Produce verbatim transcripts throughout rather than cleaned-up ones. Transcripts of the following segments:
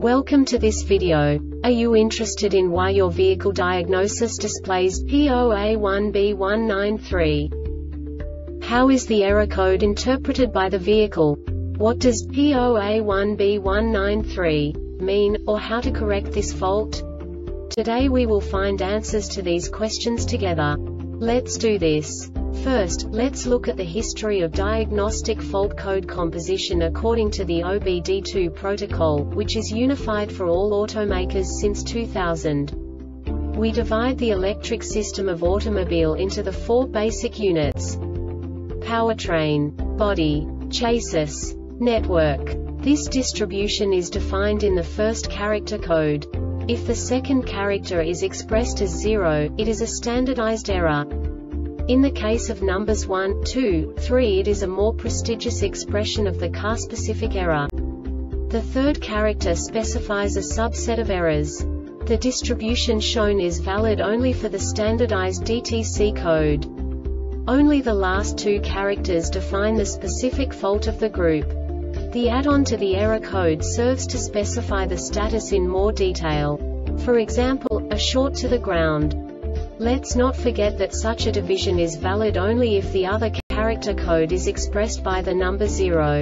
Welcome to this video. Are you interested in why your vehicle diagnosis displays P zero A one B one nine three? How is the error code interpreted by the vehicle? What does P zero A one B one nine three mean, or how to correct this fault? Today we will find answers to these questions together. Let's do this. First, let's look at the history of diagnostic fault code composition according to the O B D two protocol, which is unified for all automakers since two thousand. We divide the electric system of automobile into the four basic units: powertrain, body, chassis, network. This distribution is defined in the first character code. If the second character is expressed as zero, it is a standardized error. In the case of numbers one, two, three, it is a more prestigious expression of the car-specific error. The third character specifies a subset of errors. The distribution shown is valid only for the standardized D T C code. Only the last two characters define the specific fault of the group. The add-on to the error code serves to specify the status in more detail. For example, a short to the ground. Let's not forget that such a division is valid only if the other character code is expressed by the number zero.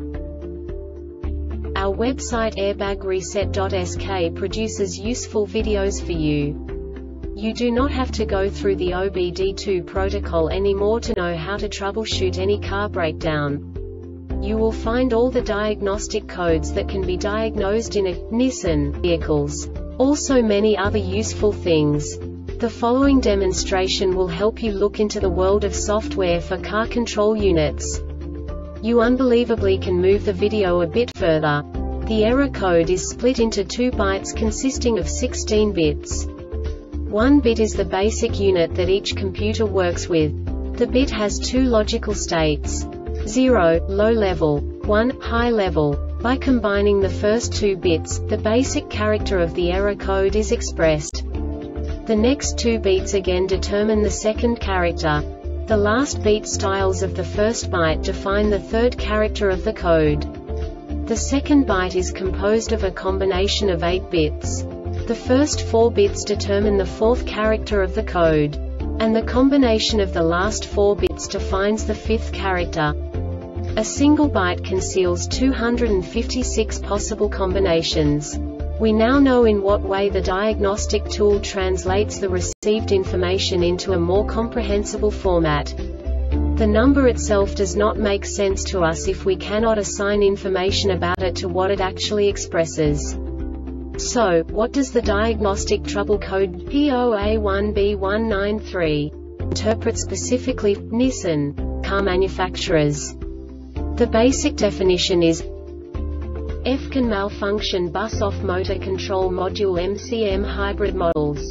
Our website airbag reset dot S K produces useful videos for you. You do not have to go through the O B D two protocol anymore to know how to troubleshoot any car breakdown. You will find all the diagnostic codes that can be diagnosed in a Nissan vehicles. Also many other useful things. The following demonstration will help you look into the world of software for car control units. You unbelievably can move the video a bit further. The error code is split into two bytes consisting of sixteen bits. One bit is the basic unit that each computer works with. The bit has two logical states: zero, low level, one, high level. By combining the first two bits, the basic character of the error code is expressed. The next two beats again determine the second character. The last beat styles of the first byte define the third character of the code. The second byte is composed of a combination of eight bits. The first four bits determine the fourth character of the code. And the combination of the last four bits defines the fifth character. A single byte conceals two hundred fifty-six possible combinations. We now know in what way the diagnostic tool translates the received information into a more comprehensible format. The number itself does not make sense to us if we cannot assign information about it to what it actually expresses. So, what does the diagnostic trouble code P zero A one B one nine three interpret specifically for Nissan car manufacturers? The basic definition is F can malfunction bus off motor control module M C M hybrid models.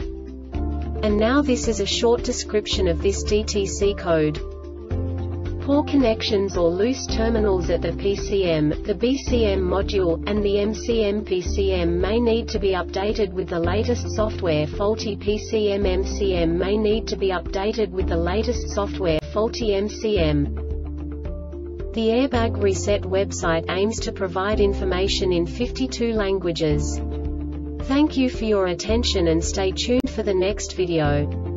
And now this is a short description of this D T C code. Poor connections or loose terminals at the P C M, the B C M module, and the M C M P C M may need to be updated with the latest software. Faulty P C M M C M may need to be updated with the latest software. Faulty M C M. The Airbag Reset website aims to provide information in fifty-two languages. Thank you for your attention and stay tuned for the next video.